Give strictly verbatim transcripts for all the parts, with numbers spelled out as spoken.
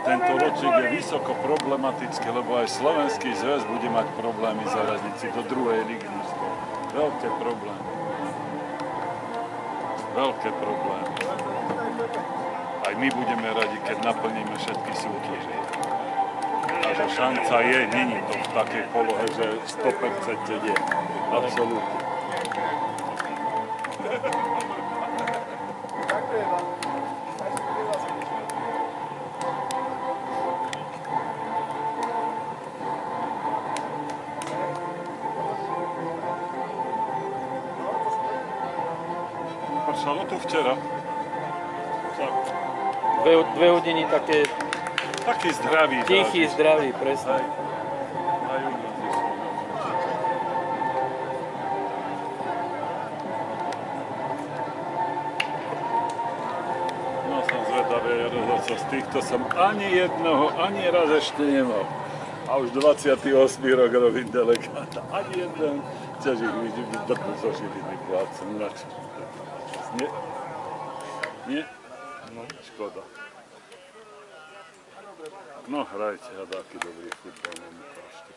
tento ročník je vysoko problematický, lebo aj Slovenský zväz bude mať problémy zaradiť si do druhej ligy mužskej. Veľké problémy. Veľké problémy. Aj my budeme radi, keď naplníme všetky súťaže. Takže šanca je, není to v takej polohe, že sto percent je. Absolútne. Pršalo tu včera. Dve, dve hodiny také... Taký zdravý. Tichý, zdravý, presne. No som zvedavý, rozhodca, z týchto som ani jednoho, ani raz ešte nemal. A už dvadsiaty ôsmy rok robím delegáta. Ani jeden. Chceš ich vidieť, drbu zo živiny plácem. Nie? Nie? No, škoda. No, hrajte, a taký dobrý futbal nám ukážte.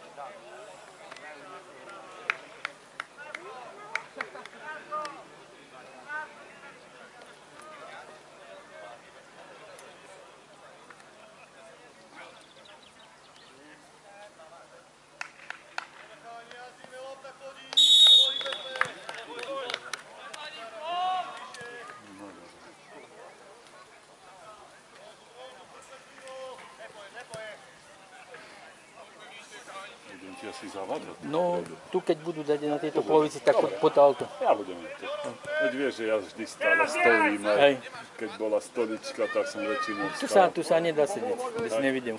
Si zavadať. No, tu keď budú dať na tejto polovici, tak pod auto. Ja budem to. Veď vieš, že ja vždy stále stojím, aj keď bola stolička, tak som väčšinou Tu sa, tu sa nedá sedieť, by si nevidel.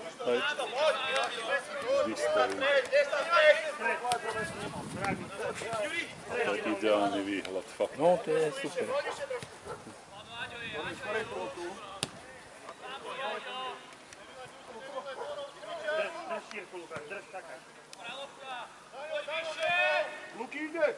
Vždy stojím. To je ideálny výhľad, fakt. No, to je super. Luky ide!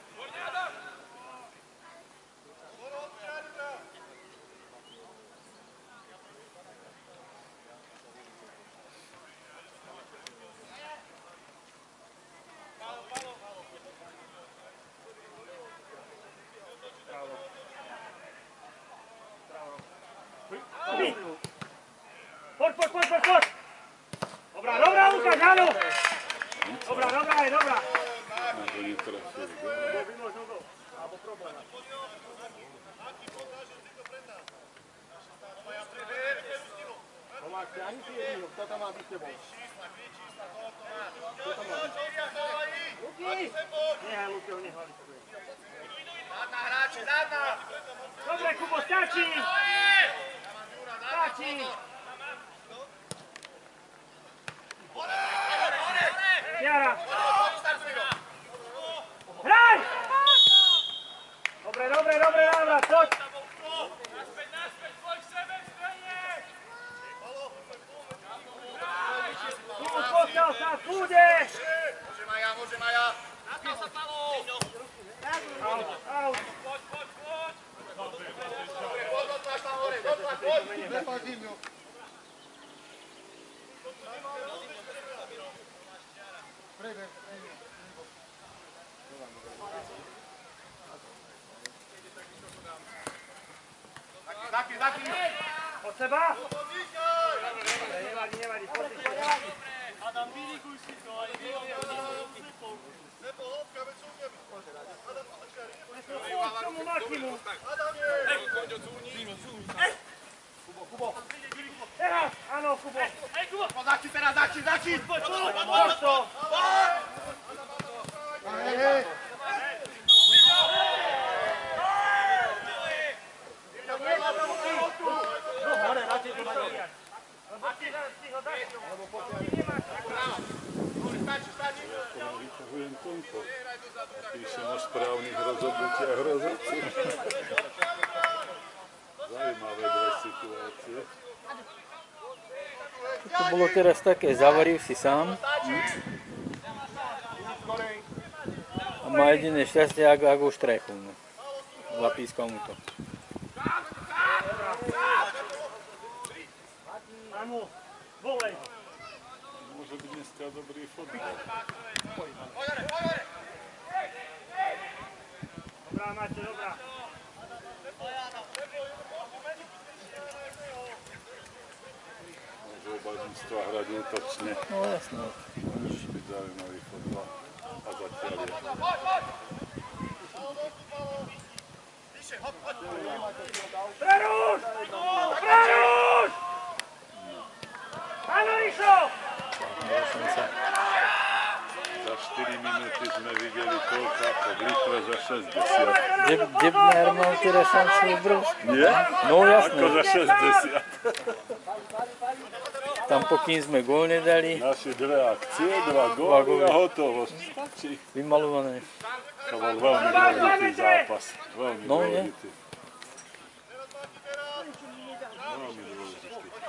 Poď, poď, poď, poď, poď! Dobrá, dobrá, Lukáš, áno! Dobrá, dobrá, je dobrá! Na to netrafili. Alebo problém. Tomáš, ani si jedino, kto tam má byť s tebou? Kto tam má byť? Luky! Nehaj Lukyho, nehaj Lukyho. Zadná hráči, zadná! Dobre, Kubo, stačí! Stačí! Jara! Hraj! Dobre, dobre, dobre, návrat, poď! Naspäť, naspäť, poď k sebe, straniek! Kúd, postav sa, kúde! Môžem aj ja, môžem aj ja! Nastal sa, Palo! Aut, aut! Poď, poď, poď! Dobre, poď, dotlač tam hore, dotlač, poď! Nepáč Dimňo! Prejde, prejde. Zaki, Zaki! Od seba! Nevadí, nevadí, poď. Adam, vyriguj si to, ale vyriguj si to. Nebo hĺbka, veď sú neby. Adam, počkaj, nebuď. Poď k tomu Makimu. Adam, je! Hej, poď odsúni. Kubo, Kubo. Teraz, áno, Kubo. Hej, Kubo. Poď, Zaki, teraz, Zaki, Zaki. Poď, poď, poď to. Poď! Hej, hej. Vyťahujem konto. Píšem o správnych rozhodnutiach rozhodcu. Zajímavé dve situácie. To bolo teraz také, zavaril si sám. A má jediné šťastie, ako, ako už trefil. No. Zapískal mu to. Volej. Môže byť dneska dobrý fotbal. Dobrá, Máte, dobrá. Môžu oba mužstva hrať útočne. No jasné. Môže byť zaujímavý fotbal. A zatiaľ je. Preruš! Preruš! Áno, Rišo! Za štyri minúty sme videli koľko ako v Litve za šesťdesiat. Debner mal teraz šancu obrovskú. Nie? No jasné. Ako za šesťdesiat. Tam pokým sme gól nedali, Naše dve akcie, dva Dva góly góly. a hotovo. Stačí. vymalované. To bol veľmi dôležitý zápas. Veľmi No, nie? dôležitý. Veľmi dôležitý.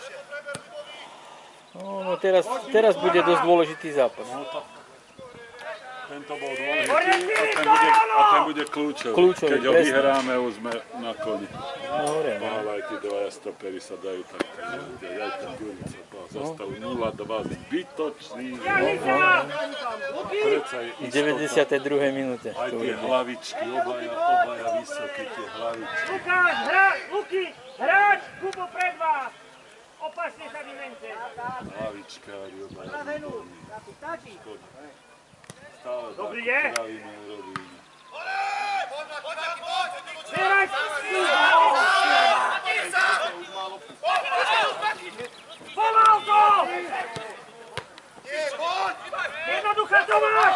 No, no teraz, teraz bude dosť dôležitý zápas. No tak. Tento bol dôležitý a ten bude, a ten bude kľúčový. Kľúčový, Keď ho presne. vyhráme, už sme na koni. No, hovorím, no. Ale aj tí dvaja stopery sa dajú takto. Aj ten Ďurica zostal nula dva zbytočný. Predsa je V istota. deväťdesiatej druhej minúte. Aj to tie ide. hlavičky, obaja, obaja vysoké tie hlavičky. Lukáš, hráč, Luky, hráč, Kubo pred vás. Opačne sa vymente. Hlavičkári, obaja výborní. Škoda. Stále Dobrý je. kravíme, urobíme. Zbieraj! Pomal to! Jednoduchá to máš!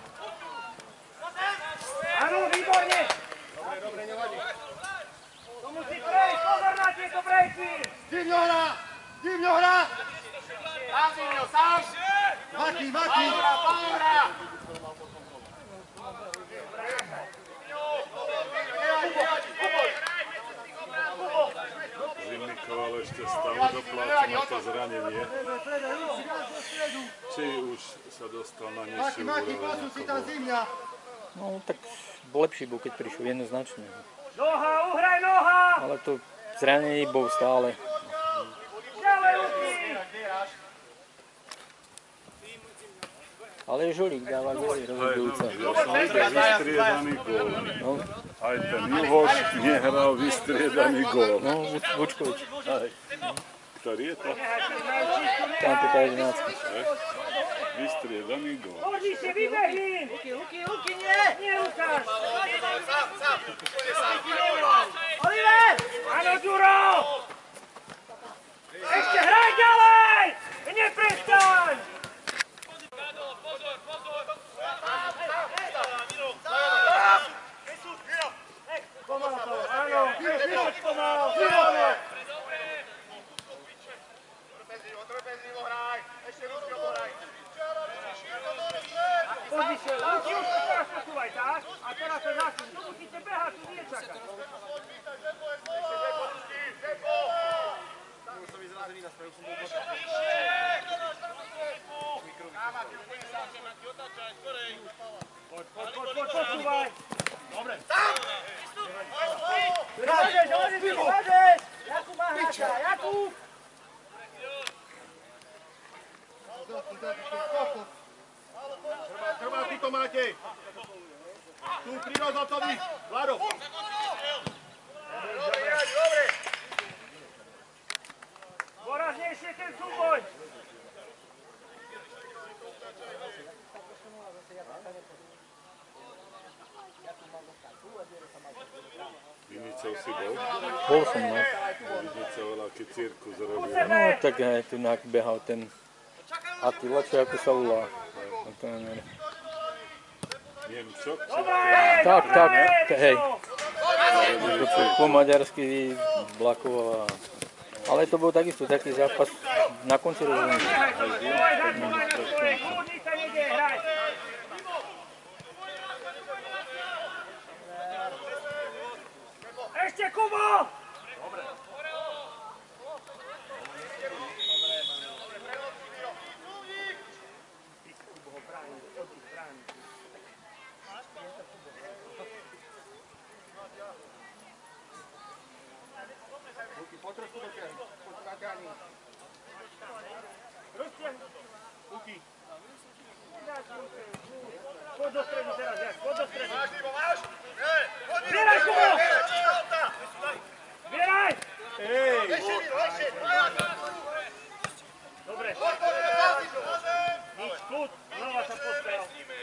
Áno, výborne! To musí prejsť, pozor na tieto brejky! Divňo hra! Divňo hra! Sám Divňo, sám! Mati, Mati! Paura, Paura! Zimnikov ale ešte stále dopláca na to zranenie. Či už sa dostal na Mati, nižšiu Mati, úroveň pasu si ako tam bol. Zimňa! No tak lepší bol, keď prišiel, jednoznačne. Noha, uhraj noha! Ale to zranenie bol stále. Ďalej, Luky! Ale Žolík dáva góly rozhodujúce. Ja som videl vystriedaný gól. No, Aj ten Juhoš nehral vystriedaný gól. no, Vučkovič. Aj. Ktorý je to? Tam to tá jedenáctka. Vystriedaný gól. Hodni si, vybehni! Luky, Luky, Luky, nie! Nie, Lukáš! Oliver! Áno, Ďuro! Ešte hraj ďalej! Neprestaň! Pomal to, áno, poď pomal, pomal. Trpezlivo hraj! Ešte Rusko hraj! Pozri sa, Luky, už to teraz posúvaj, tak? A teraz sa zasúť. Tu musíte behať, tu nie čakať. Poď, poď, poď, poď, posúvaj. Dobre. Vyvážeš, Oliver, vyvážeš! Jakub má hráča, Jakub! Trvá ty to máte! Tu pri rozhotovi! Vlado! Dôraznejšie ten súboj! Vinicov si bol. Bol som, no. Vinica veľaký cirkus robil. No tak aj tu nejak behal ten Attila, čo ako sa volá. No, to neviem. Nemčok? či- Dobre, Tak, tak, dobre, hej. Rišo! To po maďarsky blakovala. Ale to bol takisto taký zápas na konci rozhodnutia. Nehaj, súboj, zachovaj na svoje, kľudni sa nejde hrať. Ešte Kubo! Po trošku do ťahy. Poď na ťahy. do stredu teraz, jak, poď do stredu. Máš, Divo, máš? Hej, poď, Divo. Zbieraj, Kubo! Zbieraj! Lejšie, Divo, lejšie. Dobre. Poď, poď, poď, Divo. Nič, kľud, znova sa postrel.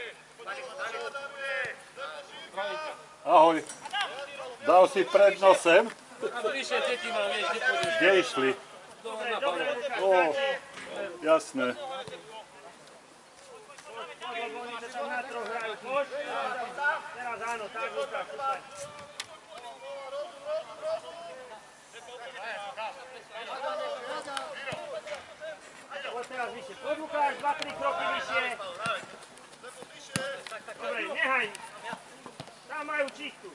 Ahoj. Dal si pred nosem? Prišiel, deti mám, vieš, nepôjdeš. Kde išli? Dobre, dobre, Lukáš, Ó, stačí. jasné. Poď, lebo oni sa tam na troch hrajú. Poď. Teraz áno, tak, Lukáš, super. Poď teraz vyššie. Poď, Lukáš, dva, tri kroky vyššie. Dobre, nehaj. Tam majú čistu.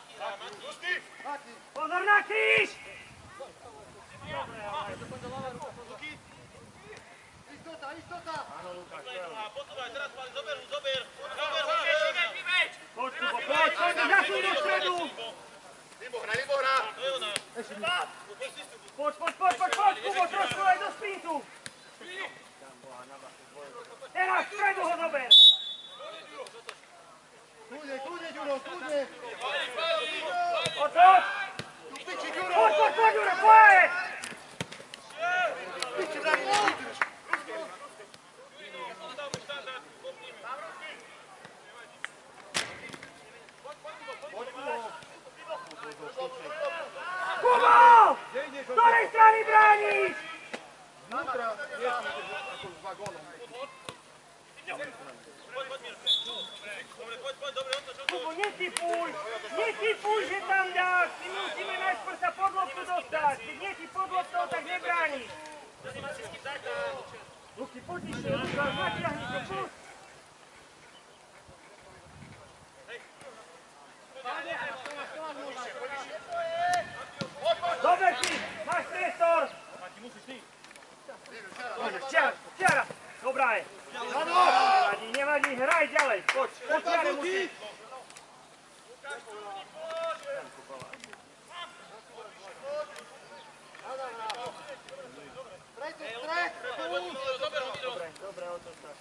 Pozor na kríž! Dobre, ale... Istota, istota. Áno, Lukáš, veľmi. Poď, Kubo, poď, poď, zasuň do stredu! Divo, hra, Divo, hra. Poď, poď, poď, poď, poď, Kubo, trošku aj do sprintu! Teraz v stredu ho zober! Kľudne, kľudne, Ďuro, kľudne. Poď, poď! Tu piči, Ďuro. Poď, poď, poď, Jure, poď! Piči, brani, vydrž. Kubo! Z ktorej strany brániš? Znútra, ako s vagónom. Kubo, netypuj! Netypuj, že tam dáš! My musíme najskôr sa pod loptu dostať! Keď nie si pod loptou, tak nebrániš! Luky, poď ešte, Lukáš, natiahni to, poď! Dobre si, máš priestor! Čiara, čiara! Dobrá je! Nevadí, nevadí, hraj ďalej, poď, poď, čiare musíš! Dobre, dobre, otoč sa.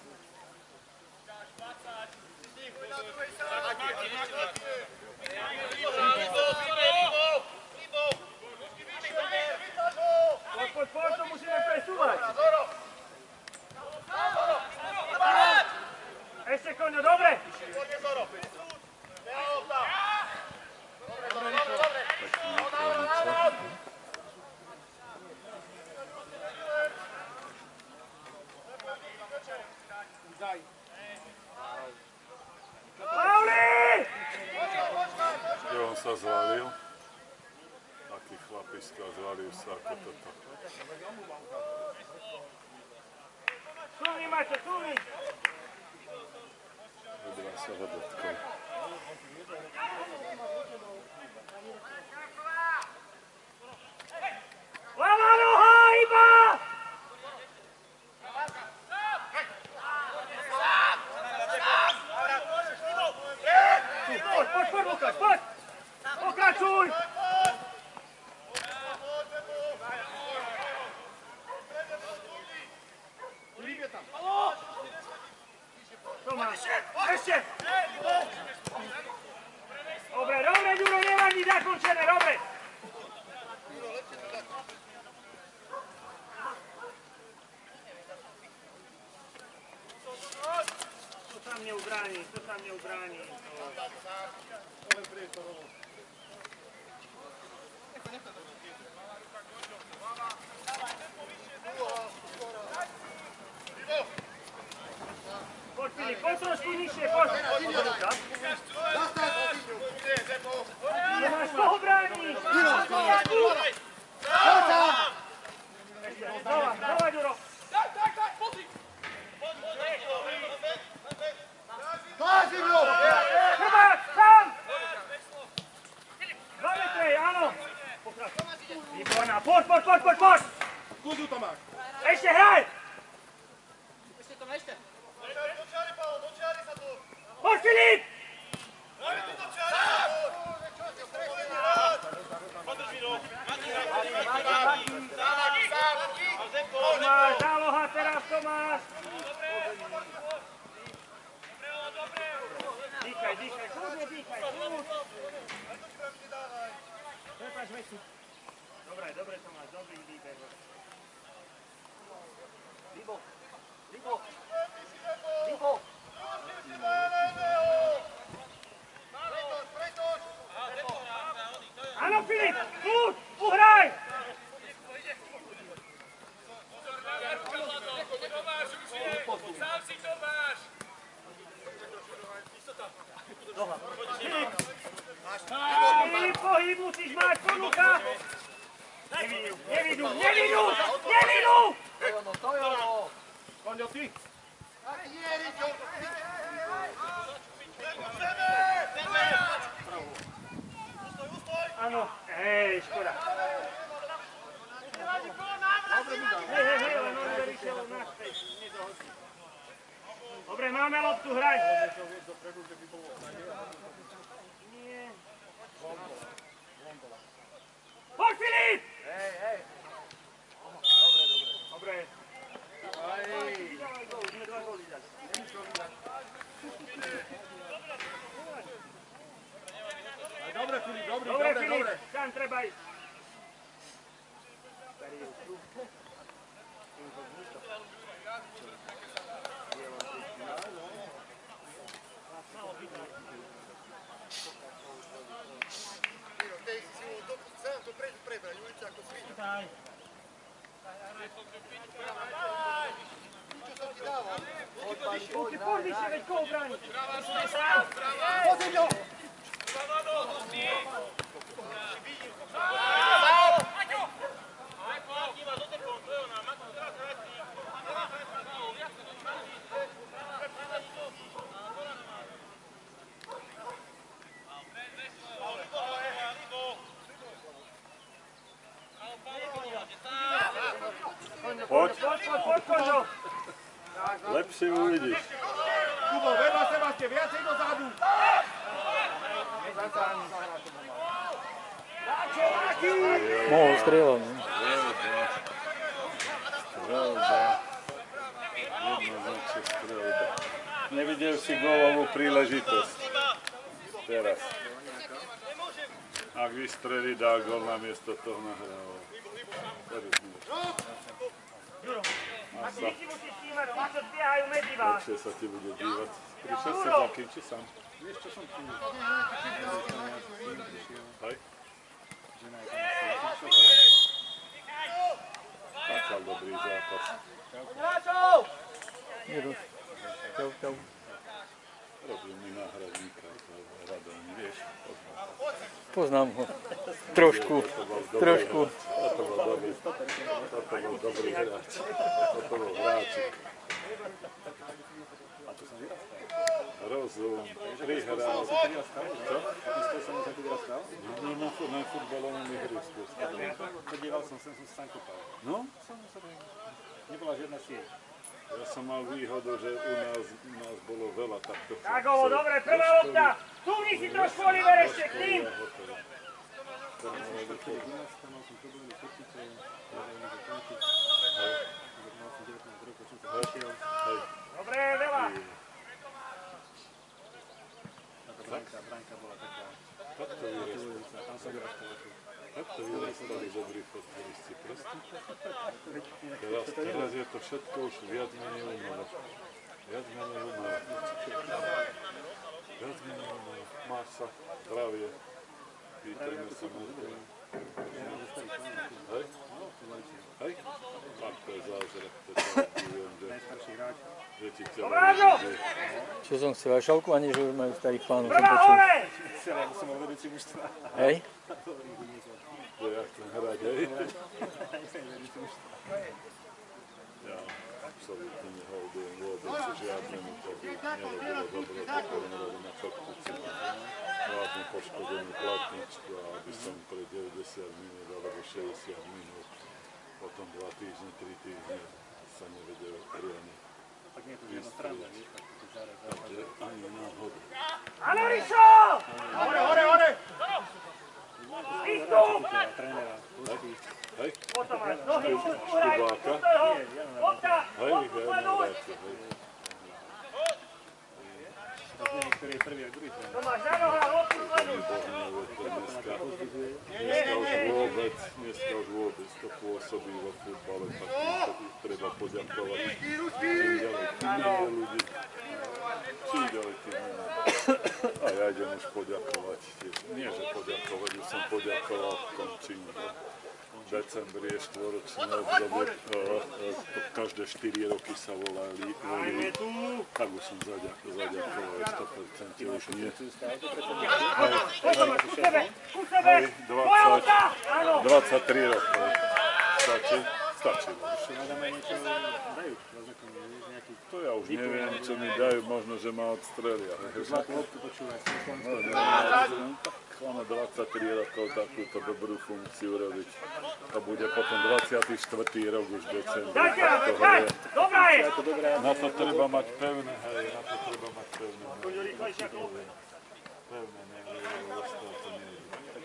Poď, poď, poď, to musíme presúvať. Ešte koňo, dobre. Pauli! Kde on sa zvalil? Taký chlapisko, zvalil sa ako toto. Súvni, Maťo, súvni. Vedela sa ho dotkol. Lava noha, iba! Poď, poď, poď, Lukáš, poď! Pokračuj! Tomáš, ešte! Dobre, dobre, Ďuro, nevadí, zakončené, dobre! To tam neubráni, to tam neubráni. Poď, Filip, poď trošku nižšie, poď! Nemáš koho brániť! Znova, znova, Ďuro! Chrbák, sám! Dva metre, áno! Pokračuj. Výborná, poď, poď, poď, poď, poď! Kľudu to máš. Ešte hraj! Poď, Filip! Tomáš, záloha teraz, Tomáš! dýchaj, dýchaj, kľudne dýchaj, kľud. Prepáč, Mesi. Dobre, dobre to máš, dobrý výber. Libo, Libo, Libo. Áno, Filip, kľud, uhraj! Sám si to máš! Filip, pohyb musíš mať, ponúka! Nevidú, nevidú, nevidú, nevidú! To je ono, to je ono. Konďo, ty! Áno, hej, škoda. Hej, hej, hej, len on verišiel naspäť, nedohodí. Dobre, máme loptu, hraj. Nie. Poď, Filip! Hej, hej. Dobre. Sme dva góly dali. Dobre, Filip, dobrý, Dobre, dobre, Filip, dobre. tam treba ísť. Daj. Poď, poď, vyššie, veď koho bráni. Pozri ho! Poď, Poď, poď, poď, Kožo. lepšie uvidíš. Kubo, vedľa seba ste, viacej dozadu. Mohol strieľať, no. Jednoznačne strelba. Nevidel si gólovú príležitosť. Teraz. Ak vystrelí, dá gól namiesto toho nahrával. Juro, A ako sa, ty si musíš tímať, tí, čo zbiehajú medzi vás. lepšie sa ti bude dívať. Prišiel si za kým, či sám? Vieš, čo som tu? Hej? Začal dobrý zápas. Čau, čau. Robil mi náhradníka, Radom, vieš? Poznám ho. Trošku, To bol dobrý trošku. hráč. To bol dobrý, to bol dobrý hráč. To bol hráčik. Rozum, prihral. Čo? No, na, fu- na futbalovom ihrisku. Chodíval som sem, som sa sám kopal. No, Nebola žiadna sieť. ja som mal výhodu, že u nás, u nás bolo veľa takto. Tak, ovo, dobre, prvá lopta. Túni si trošku, Oliver, ešte k tým. Mal som problémy s určite, hľadajú mi zakončiť. Mal som devätnásť rokov, som sa vyšiel. Dobre, veľa. Taká bránka, bránka bola taká Takto vyrastali, motivujúca, tam som vyrastal. takto vyrastali dobrí fotbalisti. Proste. Teraz, teraz je to všetko už viac menej umelé. Viac menej umelé. Viac menej umelé. Máš sa, zdravie. Pýtajme sa na to. Hej? Hej? Tak to je zázrak. To sa divujem, že, Najstarší hráč. že ti chcel Dobrážo! Čo som chcel, aj šalku, ani že už majú starých pánov, som Prvá počul. hore. Celé som mal vedúci mužstva. Hej? že ja chcem hrať, hej? Ja absolútne neholdujem vôbec žiadnemu, to by nerobilo dobre, to nerobí na chrbtici. Vážne poškodenú platničku a aby som pre deväťdesiat minút alebo šesťdesiat minút, potom dva týždne, tri týždne sa nevedel riadne Tak nie je to žiadna strana, vieš, tak to záraz. Takže ani náhodu. Áno, Rišo! Hore, hore, hore! Výstup! Trénera, pustí. Hej? Potom máš nohy, uhraj, Kubáka. pustoj ho. Lopta, Hej, loptu hej, sleduj. hej, hej. To nie je ktorý je prvý a druhý tréner. Tomáš, na nohách, odpúšť sledu. Dneska, dneska už vôbec, dneska už vôbec to pôsobí vo futbale, tak to treba poďakovať. Čím ďalej, tým menej ľudí. Čím ďalej, tým menej. A ja idem už poďakovať tiež. Nie, že poďakovať, už som poďakoval v končím. V decembri je štvoročné obdobie, každé štyri roky sa volali, volili, tak už som zaďakoval, sto percent už nie. Hej, dvadsaťtri rokov. Stačí? Stačí. Ešte hľadáme niečo dajú, roznekom, nejaký... To ja už neviem, čo mi dajú, možno, že ma odstrelia. Zlatú loptu počúvaj, si No, no, no, tak ono dvadsaťtri rokov takúto dobrú funkciu robiť. To bude potom dvadsiaty štvrtý rok už v decembri. Dobrá je! Na to treba mať pevné, hej, na to treba mať pevné. Pevné, neviem, ostalo to neviem.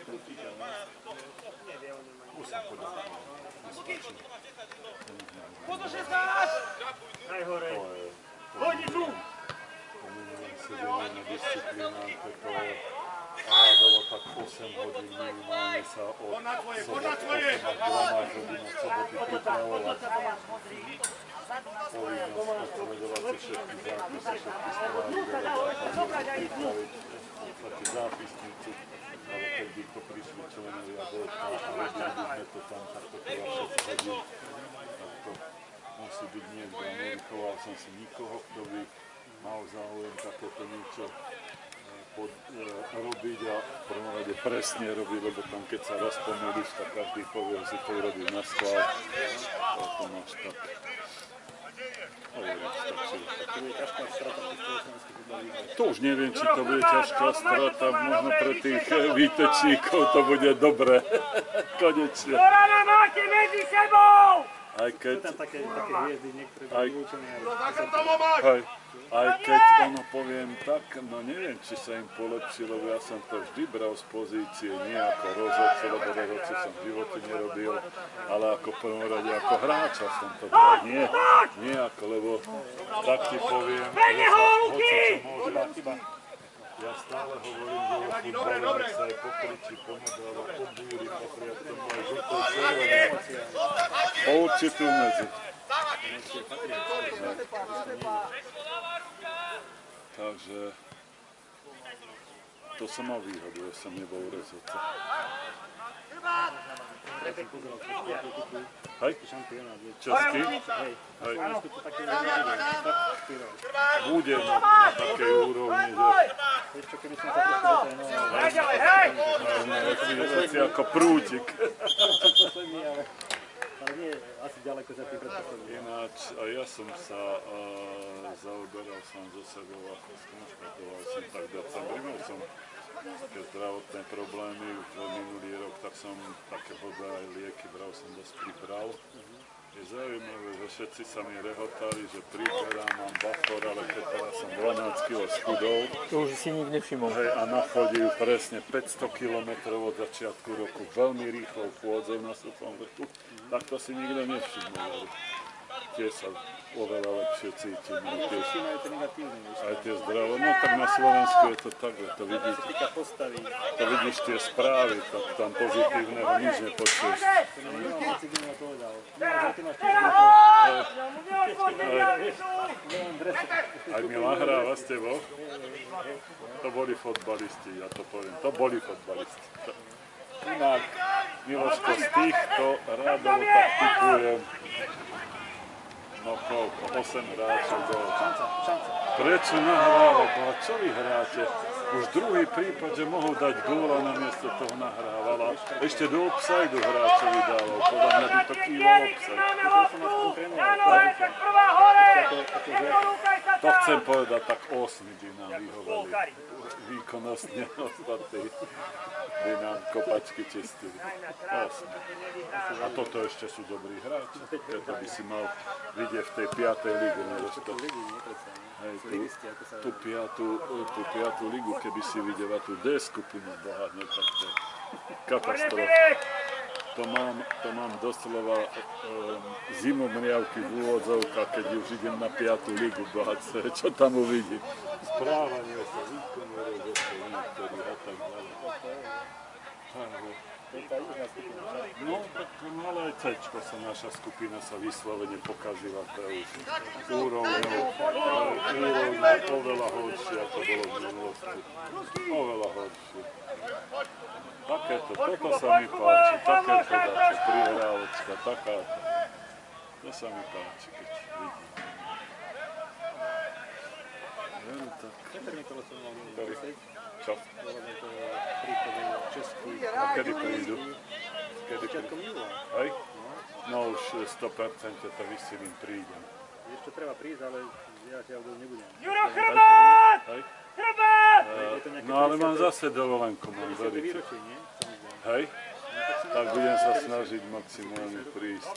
Už som poďakoval. Nestačí. Pozor šestnásť! Najhore. Hodí tu! Pomenujem sedenie na disciplinárke, to je rádovo tak osem hodín minimálne sa od soboty osem až dvanásť hodín od soboty pripravovať. Povinnosť odsledovať si všetky zápisy, všetky správy, pripraviť v podstate zápisnicu, ale keď by to prišli členovia Bolka a vedeli by sme to tam, tak to trvá šesť hodín. Tak to musí byť niekto. Nevychoval som si nikoho, kto by mal záujem takéto niečo pod, e, robiť a v prvom rade presne robiť, lebo tam keď sa raz pomýliš, tak každý povie, že si to urobí na schvál. A to máš tak. Hovorím, stačí. To bude ťažká strata pre slovenských futbalistov. To už neviem, či to bude ťažká strata, možno pre tých výtečníkov to bude dobre. Konečne. Korana máte medzi sebou! Aj keď, Sú tam také, také hviezdy, niektoré boli Aj- vylúčené. hej, aj keď ono poviem tak, no neviem, či sa im polepšilo, ja som to vždy bral z pozície nie ako rozhodcu, lebo rozhodcu som v živote nerobil, ale ako v prvom rade ako hráča som to bral, nie, nie ako, lebo tak ti poviem, že sa hoci čo môže. Ja stále hovorím, že vo futbale sa aj pokričí, pomodáva, pobúri, poprie, k tomu aj žltou červené. Po určitú medzi. Takže to som mal výhodu, že som nebol rozhodca. Ja som pozeral všetko, Hej, šampionát, vieš. český, Hej, hej, Slovensku to také nebude, tak špírov. bude na, na takej úrovni, že Vieš čo, keby som sa trošku dotrenoval, Hej, ďalej, hej! si, si ako prútik. posledný, ale, ale nie asi ďaleko za tým predposledným. Ináč, a ja som sa uh, zaoberal sám so sebou a skonštatoval som tak v decembri, mal som také zdravotné problémy, v minulý rok tak som také voda aj lieky, bral som dosť príprav. Je zaujímavé, že všetci sa mi rehotali, že priberám, mám bafor, ale keď teraz som dvanásť kilogramov schudol, To už si nikto nevšimol. hej, a nachodil presne päťsto kilometrov od začiatku roku, veľmi rýchlo pôdzou na Suchom vrchu, tak to si nikto nevšimol, ale tiež sa oveľa lepšie cítim. Aj tie, Všetci majú to negatívne, vieš. aj tie zdravo, no tak na Slovensku je to takhle, to Čo vidíš, sa týka postavy, to vidíš tie správy, tak tam pozitívneho nič nepočuješ. Milan Ciginova povedal, Milan, že ty máš tiež Milan Dres, Aj Milan hráva s tebou? To boli fotbalisti, ja to poviem, to boli fotbalisti. To- Inak, Miloško, z týchto radov tak typujem, no koľko, osem hráčov bolo. šanca, šanca. Prečo nahrávať? No a čo vy hráte? Už druhý prípad, že mohol dať gól a namiesto toho nahrával. A ešte do offside hráčovi dával. Podľa mňa by to kýlo offside. To chcem povedať, tak osmi by nám vyhovali. Výkonnostne ostatní by nám kopačky čistili. Osmi. A toto ešte sú dobrí hráči. Preto by si mal vidieť v tej piatej lige. Lidi, nie predsa. Hej, tú, Ligisti, ako sa... tú, piatú, tú piatú ligu, keby si videl a tú D skupinu bohatne, tak to je katastrofa. to mám, to mám doslova um, zimomriavky v úvodzovkách, keď už idem na piatu ligu bohatce, čo tam uvidím. Správanie sa, výkon, rozhodstvo, niektorý a tak ďalej. No, tak ale aj C-čko sa, naša skupina sa vyslovene pokazila, to je už úroveň, úroveň oveľa horšie, ako bolo v minulosti. Oveľa horšie. Takéto, toto sa mi páči, takéto dačo, prihrávocka, takáto. To sa mi páči, keď vidím. Veru tak. Čo? A kedy prídu? Kedy prídu? Hej? No už sto percent to vysilím, prídem. Ešte treba prísť, ale ja ťa nebudem. Juro, chrbát! Hej? Chrbát! No ale mám zase dovolenku, mám veriť. Hej? Tak budem sa snažiť maximálne prísť.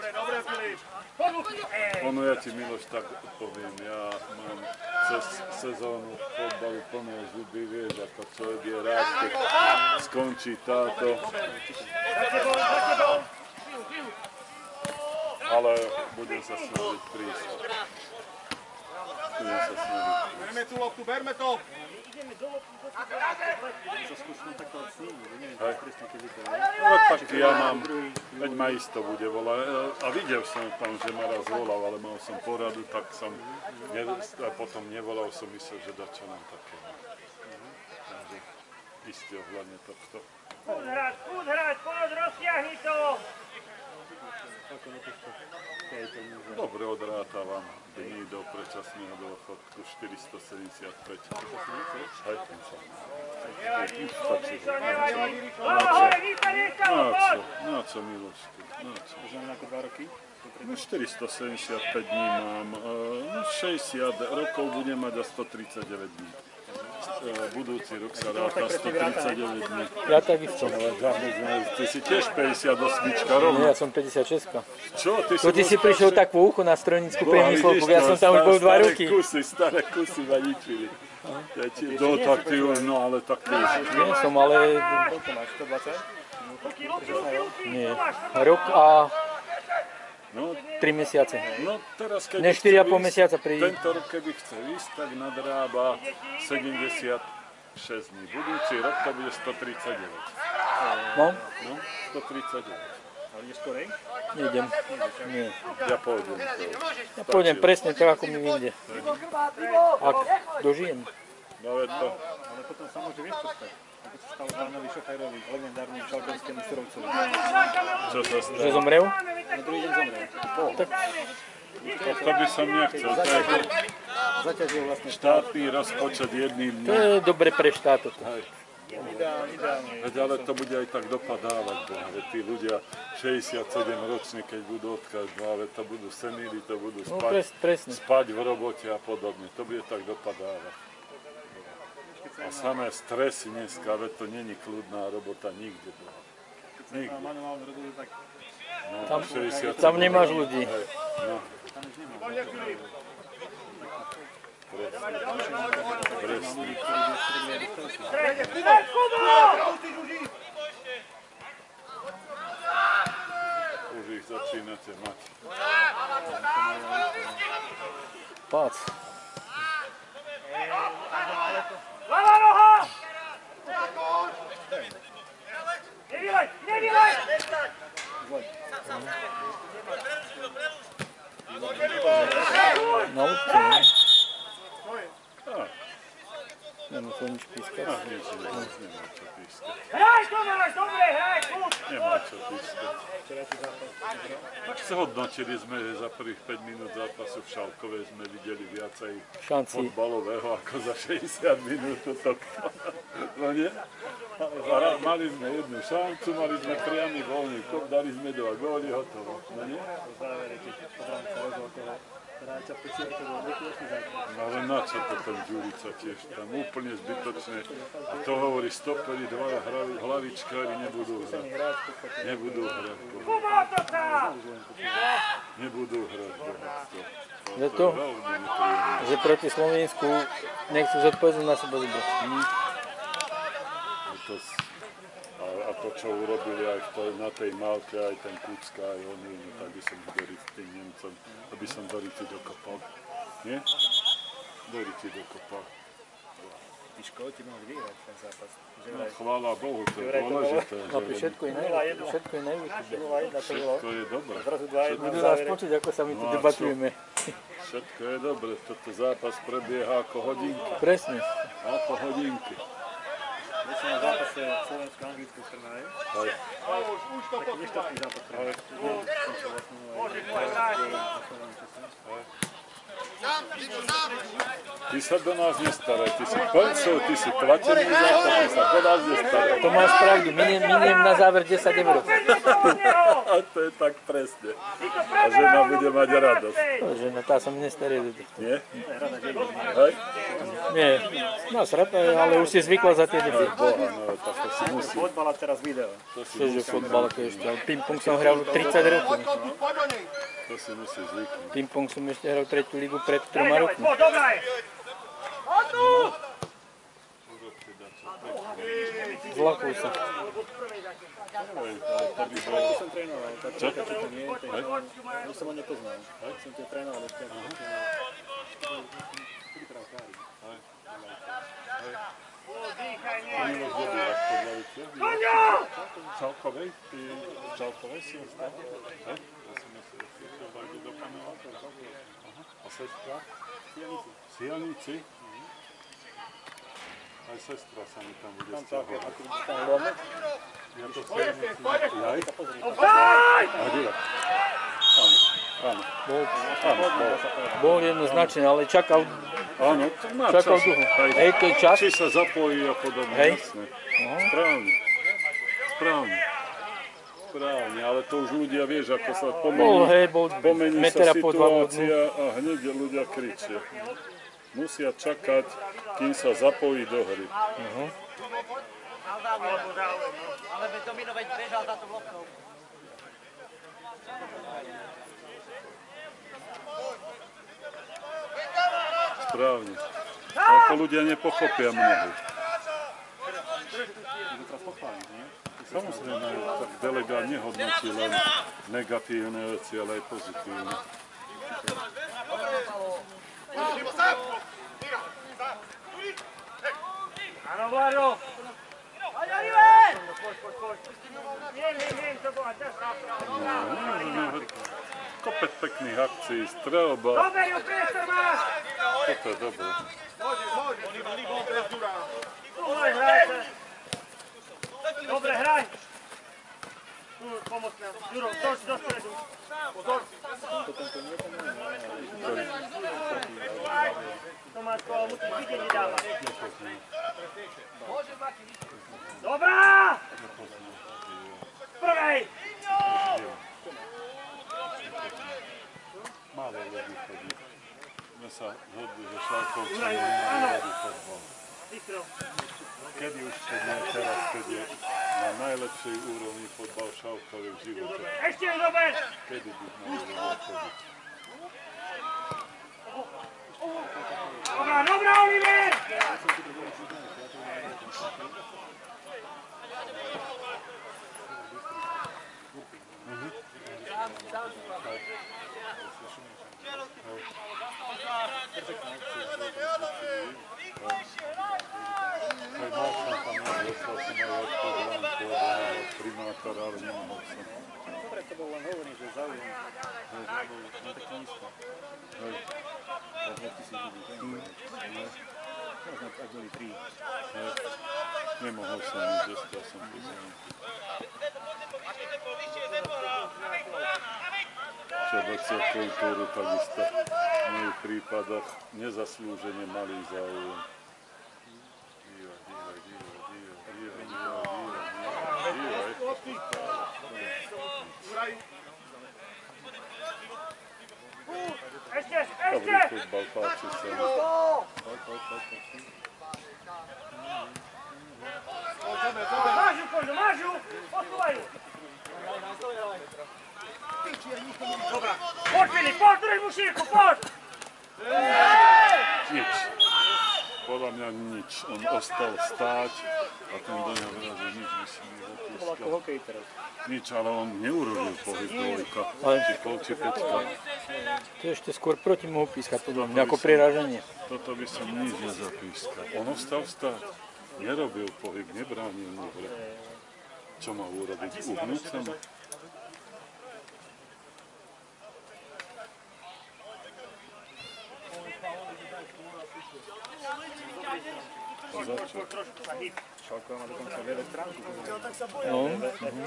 Ono, ja ti, Miloš, tak poviem, ja mám cez sezónu fotbalu plné zuby, vieš, ako človek je rád, keď skončí táto. Ale budem sa snažiť prísť. Budem sa snažiť prísť. Berme tú loptu, berme to! Hej. No tak ja mám, veď ma isto bude volať. A videl som tam, že ma raz volal, ale mal som poradu, tak som ne, a potom nevolal, som myslel, že dačo nám také. Takže isté ohľadne tohto. Furt hrať, furt hrať, poď, roztiahni to! Dobre odrátavam dní do predčasného dôchodku štyristosedemdesiatpäť. Hej, ten som. Stačí. Na čo? Na čo, Milošku? Na čo? Znamená ako dva roky? No štyristosedemdesiatpäť dní mám, no šesťdesiat rokov budem mať a stotridsaťdeväť dní. Budúci rok sa ráta stotridsaťdeväť dní. Ja takisto. Ty si tiež päťdesiatosmička Nie, rovno. ja som päťdesiatšesť. Čo? Ty To ty si prišiel tak po uchu na strojnickú priemyslovku, ja som tam už bol dva roky. Staré kusy, staré kusy ma ničili. No tak ty už, no ale tak ty už. Nie som, ale Koľko máš? stodvadsať? nie. Rok a No, tri mesiace. no teraz keď Ne, štyri a pol chce ísť, mesiaca príde. Tento rok keby chce ísť, tak nadrába sedemdesiatšesť dní. Budúci rok to bude stotridsaťdeväť. No, No, stotridsaťdeväť. Ale ideš skorej? nejdem. Nie. Ja pôjdem. Ja pôjdem presne tak, ako mi vyjde. Ak dožijem. No veď to. Ale potom sa môže vieš čo stať. Ako sa stalo pánovi Šofajrovi, legendárnym šalkovskému surovcovi. Čo sa Že stane? zomrel? Na druhý deň zomrel. Tak To by som nechcel. To je Zaťažil vlastne štátny rozpočet jedným to dňom. je dobre pre štát. toto. Hej. ideálne, ideálne. Veď ale to bude aj tak dopadávať, boha. Veď tí ľudia šesťdesiatsedem roční, keď budú odchádzať, no, veď to budú seníri, to budú No spať, pres, presne. spať v robote a podobne. To bude tak dopadávať. A samé stresy dneska, veď to není kľudná robota nikde. Boha. Nikde. Manuálne robotu, tak No, Tam, šesťdesiatsedem tam nemáš ľudí. Hej, no. Presne. Už ich začínate mať. Pác. Lava noha! Nevylej, nevylej! Na údce, ne? Tak, Nemusel nič pískať. ach, nič, nič, nemá čo pískať. Hraj, Tomáš, dobre, hraj, kľud! Nemá čo pískať. Tak zhodnotili sme, že za prvých päť minút zápasu v Šalkovej sme videli viacej Šanci. fotbalového ako za šesťdesiat minút tohto. No nie? A mali sme jednu šancu, mali sme priamy voľný kop, dali sme dva góly, hotovo. No nie? v závere, keď pozrám sa rozhol toho hráča v pesiarkovom rekreačný základ. No ale na čo to ten Ďurica tiež tam úplne zbytočné. A to hovorí stoperi, dva hraví- hlavičkári nebudú hrať. Hráč v podstate Nebudú hrať. Kubo, to sa! Nebudú hrať. bohatstvo. Že To to, je veľmi nepríjemné. že proti Slovensku nechcú zodpovednosť na seba zobrať. A to, s- a, a to čo urobili aj v tej, na tej Malte, aj ten Kucka, aj oni, no tak by som do Riti tým Nemcom, aby som do Riti dokopal. Nie? Do Riti dokopal. Tí Škóti mohli vyhrať ten zápas. Že No, vraj- chvála Bohu, to je Vraj to bolo- dôležité. No, pri že všetko je na všetko je na YouTube. nula jedna to bolo. všetko je dobré. Zrazu dva jedna Budú v nás závere. počuť, ako sa my tu No a čo? debatujeme. Všetko je dobré. Toto zápas prebieha ako hodinky. Presne. Ako hodinky. Dnes na zápase Slovensko-Anglicko v Trnave. Aj. Taký nešťastný zápas pre nás. Skončil vlastne nula jedna. Ty sa do nás nestaraj, ty si plncov, ty si platený za to, ty sa do nás nestaraj. To máš pravdu, miniem, miniem na záver desať eur. A to je tak presne. A žena bude mať radosť. To, že na tá sa mi nestarie do týchto. Nie? Hej? Nie, nás rada, ale už si zvykla za tie deti. Boha, no tak to si musí. Fotbal a teraz video. To si Čože musí, fotbal, ako ešte, ale ping-pong som hral tridsať rokov. to si musí zvyknúť. Ping-pong som ešte hral tretiu ligu pred troma rokmi. Dobrá je! Zlakol sa. Som trénoval, tá čaká, čo tam je, ten, už som ho nepoznal. Som to trénoval ešte. Dýchaj, nie! Oni vás vedú, ak to zlavíte. Koňo! Čalkovej? Ty Čalkovej si ostal? Hej? Ja som myslel, že si to dojde do paneláka. Aha. A sestra? Sianici. Sianici? Aj sestra sa mi tam bude Tam stiahovať. ako tam lome. Ja to Sianici. Jaj? Daj! A díva. Áno, áno. Bol, Áno, bol. bol jednoznačne, ale čakal, Áno, to má čakal čas. dlho. Hej. Hej, keď čas, Či sa zapojí a podobne, Hej. jasné. Správne. Správne. Správne, ale to už ľudia, vieš, ako sa bol, pomení, hej, bol pomení meter sa a po dva od dnu. situácia a hneď ľudia kričia. Musia čakať, kým sa zapojí do hry. Ale by to Mino veď bežal za tou loptou. Správne. Ako ľudia nepochopia mnohí. Samozrejme, tak delegát nehodnotí len negatívne veci, ale aj pozitívne. Áno, Vlado! Poď, Oliver! Poď, poď, poď. Nie, nie, nie, to bola ťažká práva. Kopec pekných akcií, strelba, Dober ju, priestor máš! toto je dobré. Tu môj hraj sa. Dobre, hraj! Tu, pomoc nám. Juro, toč do stredu. Pozor. Tomáško, ale musíš vidieť, kde dáva. Dobrá! Prvej! Málo ľudí chodí. My sa zhodli, že Šalkovci nemajú fotbal. Vystro. Kedy už keď nie teraz, keď je na najlepšej úrovni fotbal Šalkovej v živote. Ešte je dober! Kedy by mali ľudia chodiť? Dobrá, dobrá, Oliver! Aj mal som tam, dostal som aj odpovedám pôvodného primátora, ale nemohol som. Dobre, to bol len hovorím, že záujem. Že bol len tak nízko. Hej. Tak dvetisíc ľudí, to nie je. Možno ak boli tri. Hej. Nemohol som ísť, dostal som pozornosť. Všeobecne kultúru takisto v mojich prípadoch nezaslúžene malý záujem. Dívaj, dívaj, dívaj, dívaj, dívaj, dívaj, dívaj, dívaj. Ešte, Dobrý ešte! futbal, páči sa mi. Máš ju, Koňo, máš ju! Posúvaj ju! Dobrá. Poď, Filip, poď, drž mu šírku, poď! Nič. Podľa mňa nič. On ostal stáť a ten do ňa vrazil nič by si mi To bola ako hokej teraz. Nič, ale on neurobil pohyb dvojka, Ale- či pol, či päťka. To je ešte skôr proti mohol pískať, podľa mňa, ako priráženie. Toto by som nič nezapískal. On ostal stáť, nerobil pohyb, nebránil mu hre. Čo mal urobiť? Uhnúť sa mu? Za čo? Šalková má dokonca veľa stránku. No, mhm.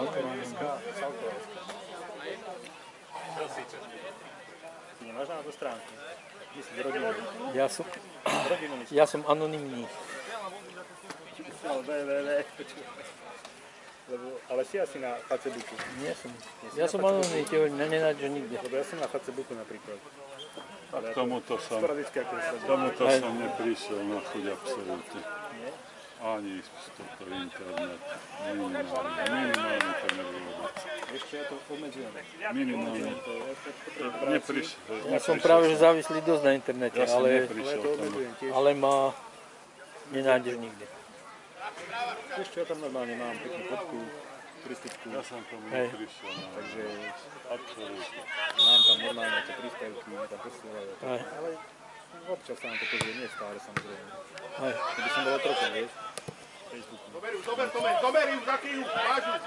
Ty nemáš na to stránku. Myslím, rodinu. Ja som, Rodinu myslím. ja som anonymný. Ale bé bé bé. Lebo, ale si asi na Facebooku. Nie som. Ja som anonymný, tieho nenájdeš nikde. Lebo ja som na Facebooku napríklad. A k tomuto som, Sporadicky ako sa tomuto som neprišiel na chuť absolútne. Ani z tohto internet. Minimálne, minimálne to nevie vôbec. ešte ja to obmedzujem. Minimálne. Neprišiel. Ja som práve že závislý dosť na internete, Ja som ale, neprišiel to tomu. obmedzujem tiež. ale ma nenájdeš nikde. Ešte ja tam normálne mám peknú fotku, turistickú, Ja som tomu Hej. neprišiel. no. takže Absolútne. mám tam normálne tie príspevky, mi tam posielajú. Aj, Ale občas sa nám to pozrie, nie stále samozrejme. aj. Keby som bol otrokom, vieš, Facebooku. Dober ju, dober, Tomer, dober ju, zakryj ju, máš ju.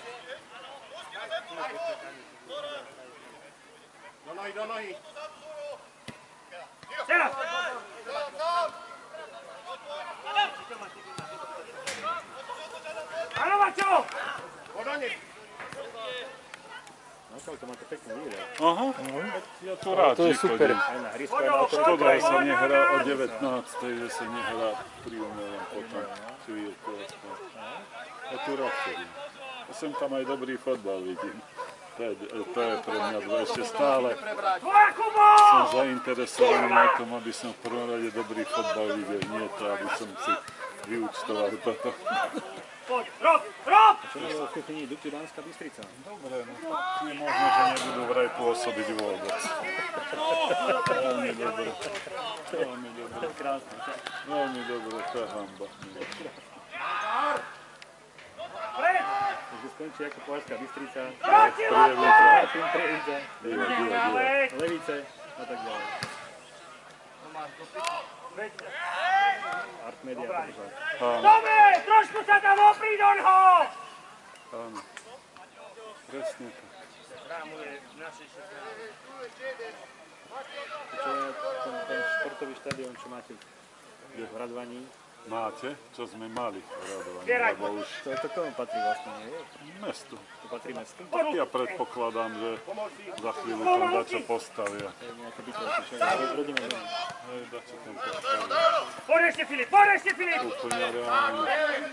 Do nohy, do nohy. Áno, Maťo! Podane. No čo, to máte pekný výraz. Aha, ja tu rád To je super. chodím. Aj na hrysko, aj na to. Škoda, že sa nehrá o devätnástej, že sa nehrá pri umelom potom chvíľku. aspoň. Ja tu rád chodím. Ja sem tam aj dobrý fotbal vidím. To je, to je pre mňa ešte stále. Tvoja, Kubo! Som zainteresovaný na tom, aby som v prvom rade dobrý fotbal videl. Nie to, aby som si vyúčtoval toto. Poď, rob, rob! Čo je v kuchyni Dukty Banská Bystrica? Dobre, no je možné, že nebudú vraj pôsobiť vôbec. Veľmi dobre. Veľmi dobre. Krásne. Veľmi dobre, to je hamba. Pred! Takže skončí ako Považská Bystrica, Proti, Prievidza. Tým Prievidza, Díva, díva, díva. Ďalej! Levice a tak ďalej. Art Media a tak ďalej. Áno, Dobre, trošku sa tam oprí do ňoho! áno. Presne tak. Čo je ten, ten športový štadión, čo máte v Radvaní, Máte, čo sme mali radovaní, Zbieraj. lebo už to, to komu patrí vlastne, nie? mestu. To patrí mestu? Tak ja predpokladám, že za chvíľu tam dačo postavia. To je nejaké bytovky, čo je rodinné domy. Hej, dačo tam postavia. Poď ešte, Filip, poď ešte, Filip! Úplne reálne.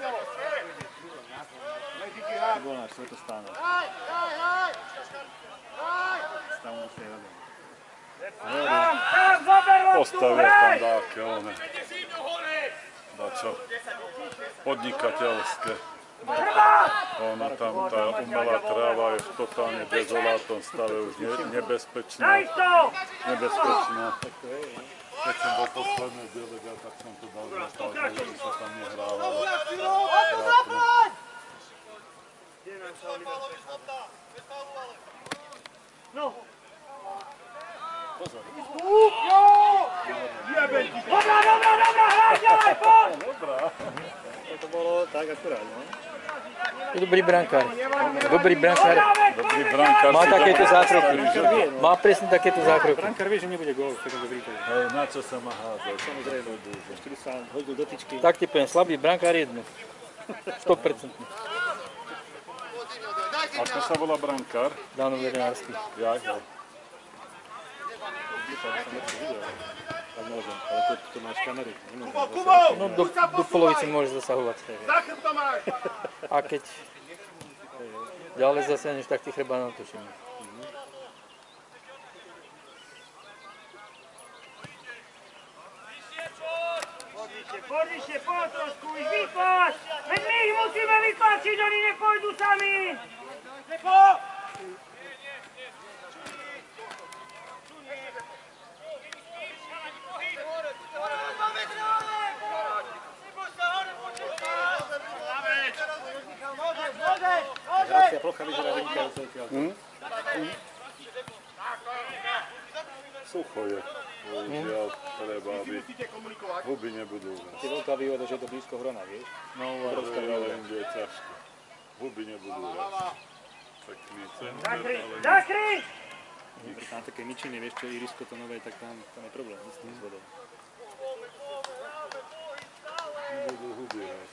To bol náš svetostánok. Hej, hej, hej. Hej. Stav musí radovať. Tam, tam, zober loptu, Postavia tam hraj! dáke, one. Dačo podnikateľské. Ono tam, tá umelá tráva je v totálne dezolátnom stave, už ne, nebezpečná. Daj to! Nebezpečná. Keď som bol posledný delegát, tak som to dal zostal, že sa tam nehrávalo. Trápne. No, Pozor. dobrá, dobrá, dobrá, hraj ďalej, poď! To bolo tak akurát, no. Je dobrý brankár. Dobrý brankár. Dobrý brankár Má si takéto dobre zákroky. postaví, že? Má presne takéto zákroky. Brankár vie, že nebude gól v takomto bríkovi. Hej, na čo sa má hádzať? Samozrejme, ešte by sa hodil do tyčky. Tak ti poviem, slabý brankár jednu. sto percent. Ako sa volá brankár? Dano Vernársky. Ja, ja. Tak môžem, ale to, to máš kamery. Nemôžem. Kubo, Kubo. No do, do polovice môžeš zasahovať. Za chrbtom máš. A keď ďalej zasiahneš, tak ti chreba natočím. Poď, poď, vyššie, poď trošku, ich vypač! Veď my ich musíme vypačiť, oni nepôjdu sami! Poď! Môžeš, môžeš. plocha vyzerá vynikajúco odtiaľ. Hm? Hm? Sucho je. Bohužiaľ, treba, aby huby nebudú rásť. Je veľká výhoda, že je to blízko hrona, vieš? No, ale inde je ťažko. Huby nebudú rásť. Pekný center, Zakry! ale... Zakry! Na také ničiny, vieš čo, irisko to nové, tak tam, tam je problém s tým vodou. Nebudú huby rásť.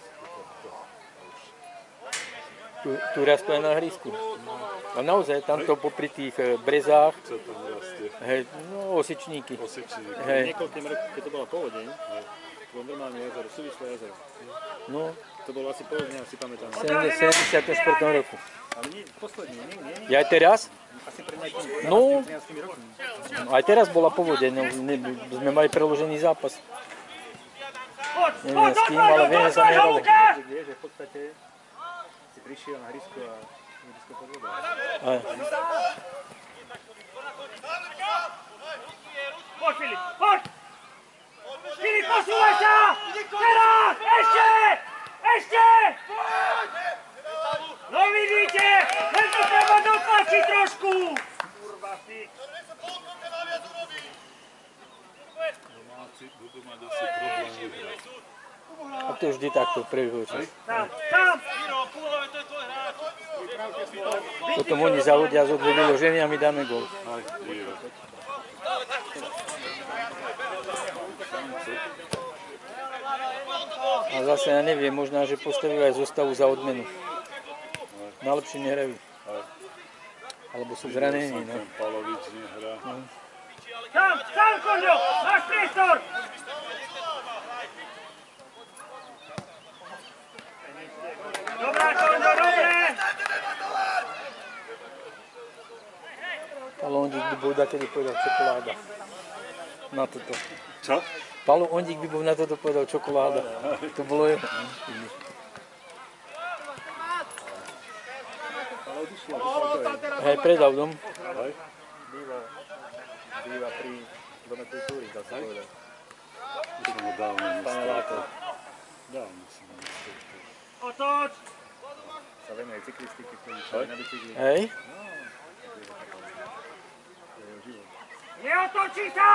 Tu, tu rastú aj na hrísku. A naozaj, tamto popri tých brezách, Čo tam rastie? hej, no osičníky. Osičníky. Hej, Niekoľkým rokom, keď to bola povodeň, to bolo normálne jazero, súvislé jazero. no, To bolo asi pol dňa, si pamätám. v sedemdesiatom štvrtom roku. Ale nie, posledný, nie, nie, nie. Ja aj teraz? Asi pred nejakými No, trinásť rokmi. aj teraz bola povodeň, no, ne, sme mali preložený zápas. Poď, Neviem poď, s kým, poď, ale poď, viem, že sa poď, nehralo. Lukáš! Že vieš, že v podstate si prišiel na hrysko a hrysko pod vodou. Aj, Poď, Filip, poď! Filip, posúvaj sa! Teraz! Ešte! Ešte! No vidíte, len to treba dotlačiť trošku! Kurva, ty! Domáci budú mať asi problém vyhrať. a to je vždy takto v prvého času. Tam, tam! Potom oni zalodia zo dve vyloženia a my dáme gól. Aj, Iro. A zase ja neviem, možná, že postavili aj zostavu za odmenu. Najlepšie nehrajú. Alebo sú zranení, no. Ten Palovič nehrá. Tam, tam, Konžo! Máš priestor! Dobrá, Konžo, dobre! Palo Ondík by bol takedy povedal čokoláda. Na toto. Čo? Palo Ondík by bol na toto povedal čokoláda. To bolo jeho. Hej, predal dom. Aj? Býva, býva pri dome kultúry, dá sa povedať. Už som ho dávno Pane Láto, nestretol. Dávno som ho nestretol. Otoč! sa venuje cyklistiky, ktorý chodí na bicykli. Hej. To je jeho život. Neotočí sa!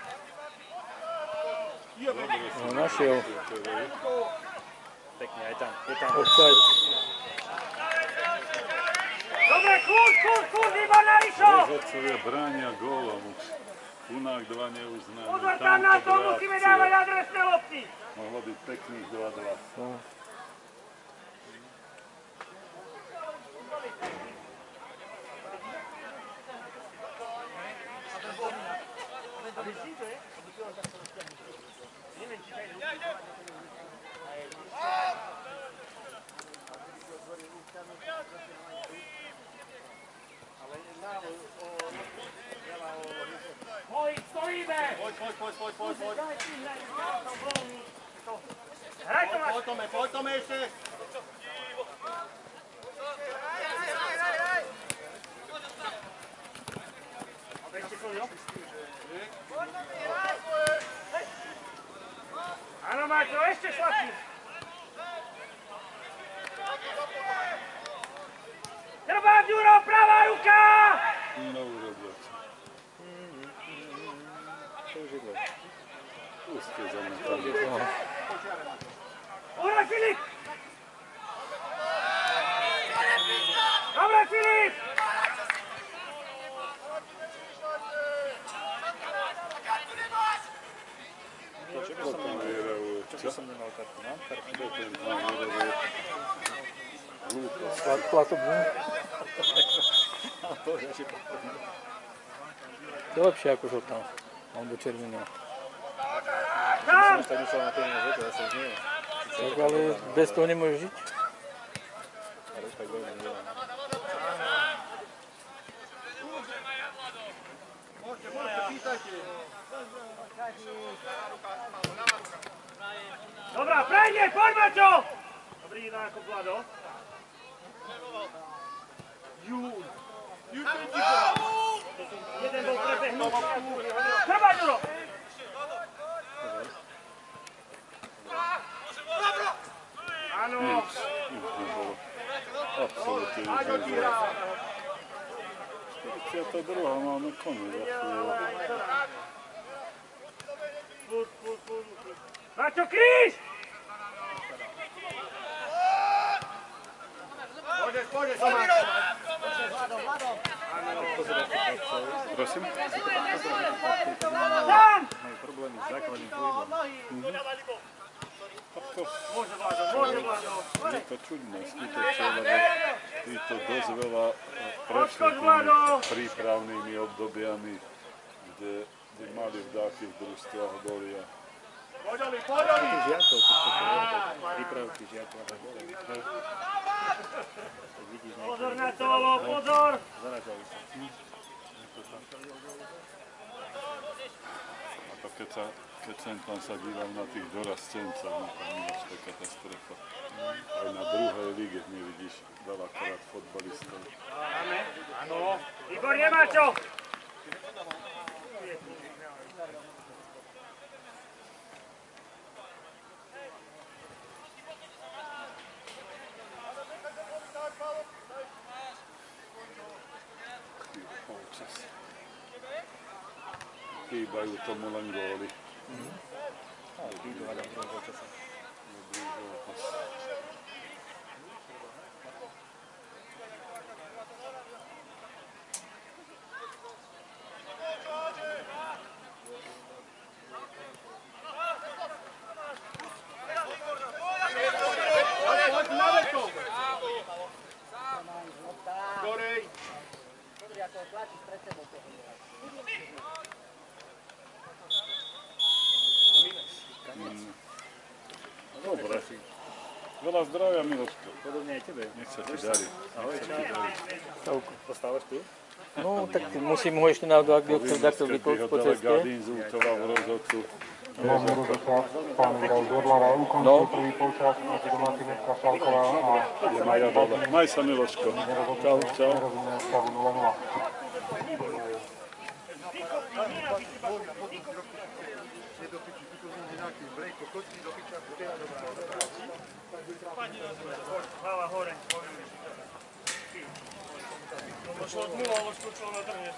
No, našiel. Pekne, aj tam, je tam. Offside. Dobre, kľúč, kľúč, kľúč, výborná Rišo! Rozhodcovia bránia gólom už. Unák dva neuznaní. Pozor tam na to, musíme dávať adresné lopty! Mohlo byť pekných dva dva. Hoj, stojíme! Poď, poď, poď, poď, poď, poď. Hraj to, máš! Poď, Tome, poď, Tome ešte. Áno, Maťo, ešte šlapí! Trvá, Ďuro, pravá ruka! No urobil čo. To už je dvoj. Puste zametali. Uhraj, Filip! Dobre, Filip! Čo by som nemal, čo by som nemal kartu? Mám kartu? Čo ten tam urobil? Hlúposť. Platobú. To je ešte potrebné. To je lepšie ako žltá. Alebo červená. Tam! Už tak myslel na pevne, že to zase už nie je. Tak ale bez toho nemôžeš žiť. Ale už tak veľmi nedelám. Môžete, môžete, pýtajte. Dobrá, prejde, poď, Maťo! Dobrý, jedná ako Vlado. Júj. Jeden bol prebehnutý. Trvá, Ďuro! Áno. Nič nebolo. Absolutne nič štyridsiata druhá máme koniec za chvíľu. Maťo, kríž! Poďeš, poďeš, Tomáš. Prosím? Majú problémy s základným pohybom. Môže, Vlado, môže, Vlado. Je to čudné, skutočne, lebo títo dosť veľa prešli Odskok, tými Vlado! prípravnými obdobiami, kde, kde mali v dákých družstvách boli a Poďali, poďali! Tých žiakov, to sú prípravky žiakov a tak ďalej. Tak vidíš, Pozor na to, Olo, pozor! zaražali sa. A to keď, sa, keď sem tam sa dívam na tých dorastencov, no tam je to katastrofa. Aj na druhej lige nevidíš veľakrát fotbalistov. Áno. Igor, nemá čo! Polčas. Chýbajú tomu len góly. Výjdu ale v druhom čase. Dobrý zápas. Dobre. Veľa zdravia, Miloško. Podobne aj tebe. Nech sa ti darí. Ahoj, čau. Postávaš tu? No, tak musím ho ešte na takto vykúť po ceste. Delegát inzultoval v rozhodcu. Veľmi rozhodca pán Graj Zodlava ukončil prvý polčas medzi domáci Mestská Šalková a Je Maja dole. Maj sa, Miloško. Čau, čau. nerozumného stavu nula nula. Hlava hore. Došlo od nula, ale skočilo na trne.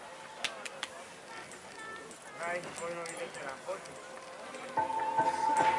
Hej, vojnový veterán, poď.